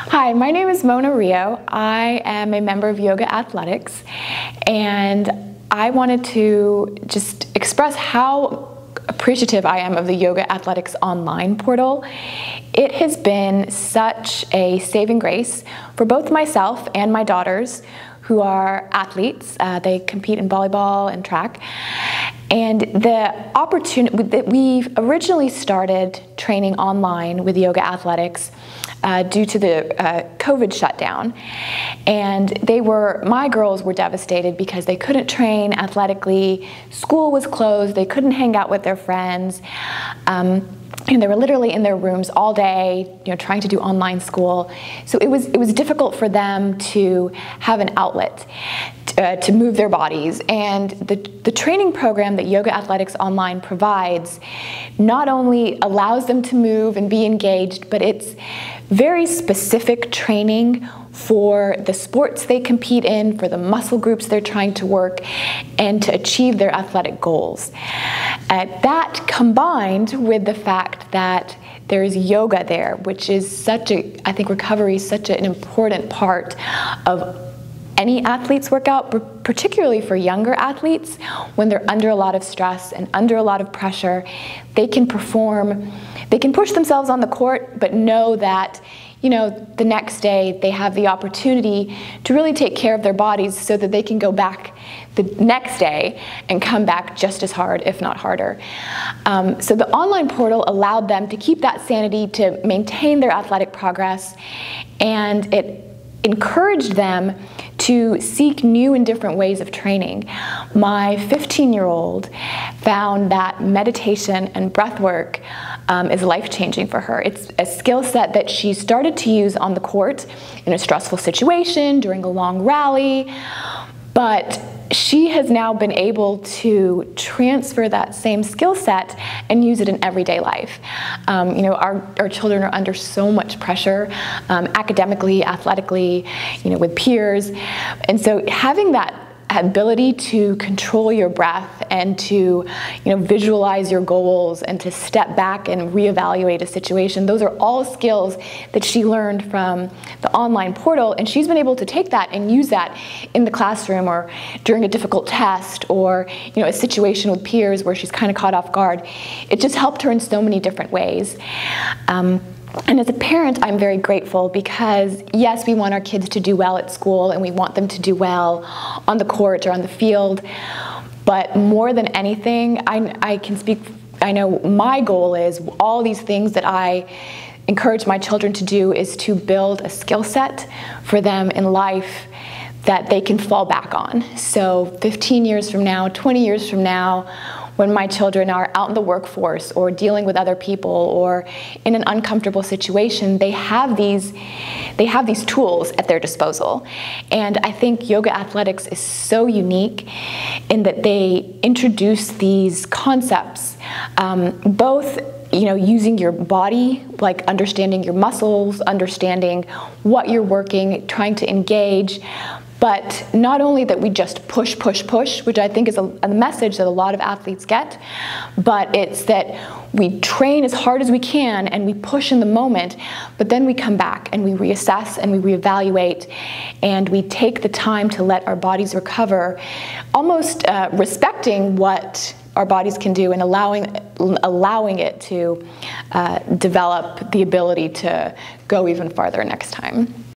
Hi, my name is Mona Rio. I am a member of Yoga Athletics, and I wanted to just express how appreciative I am of the Yoga Athletics online portal. It has been such a saving grace for both myself and my daughters, who are athletes. They compete in volleyball and track. And the opportunity that we originally started training online with Yoga Athletics due to the COVID shutdown. And my girls were devastated because they couldn't train athletically. School was closed. They couldn't hang out with their friends. And they were literally in their rooms all day, trying to do online school. So it was difficult for them to have an outlet to move their bodies. And the training program that Yoga Athletics Online provides not only allows them to move and be engaged, but it's very specific training for the sports they compete in, for the muscle groups they're trying to work, and to achieve their athletic goals. That combined with the fact that there's yoga there, which is I think recovery is such an important part of any athlete's workout, particularly for younger athletes. When they're under a lot of stress and under a lot of pressure, they can push themselves on the court, but know that the next day they have the opportunity to really take care of their bodies so that they can go back the next day and come back just as hard, if not harder. So the online portal allowed them to keep that sanity, to maintain their athletic progress, and it encouraged them to seek new and different ways of training. My 15-year-old found that meditation and breath work is life-changing for her. It's a skill set that she started to use on the court in a stressful situation, during a long rally, but she has now been able to transfer that same skill set and use it in everyday life. Our children are under so much pressure, academically, athletically, with peers. And so having that ability to control your breath and to visualize your goals and to step back and reevaluate a situation, those are all skills that she learned from the online portal, and she's been able to take that and use that in the classroom or during a difficult test or a situation with peers where she's kind of caught off guard. It just helped her in so many different ways. And as a parent, I'm very grateful because, yes, we want our kids to do well at school and we want them to do well on the court or on the field, but more than anything, I know my goal is all these things that I encourage my children to do is to build a skill set for them in life that they can fall back on. So 15 years from now, 20 years from now, when my children are out in the workforce or dealing with other people or in an uncomfortable situation, they have these tools at their disposal. And I think Yoga Athletics is so unique in that they introduce these concepts, both using your body, like understanding your muscles, understanding what you're working, trying to engage, but not only that we just push, which I think is a message that a lot of athletes get, but it's that we train as hard as we can and we push in the moment, but then we come back and we reassess and we reevaluate and we take the time to let our bodies recover, almost respecting what our bodies can do and allowing it to develop the ability to go even farther next time.